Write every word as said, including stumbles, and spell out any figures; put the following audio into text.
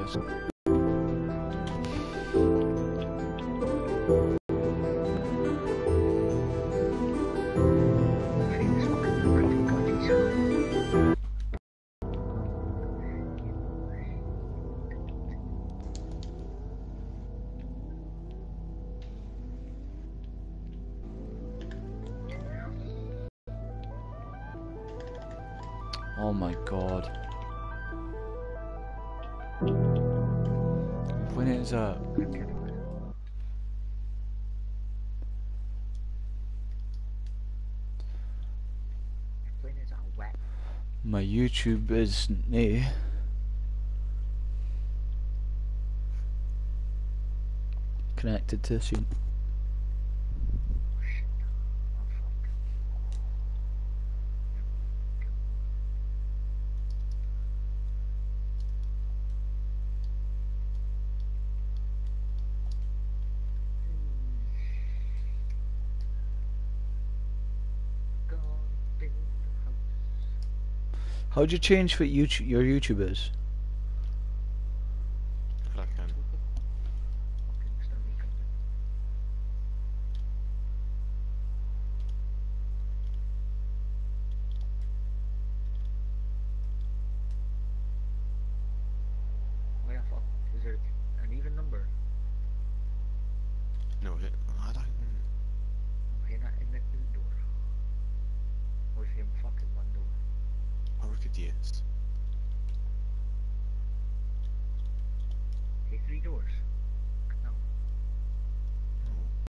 this. Oh my god. When is that? My YouTube is nay. Connected to soon. How'd you change what YouTube, your YouTube is?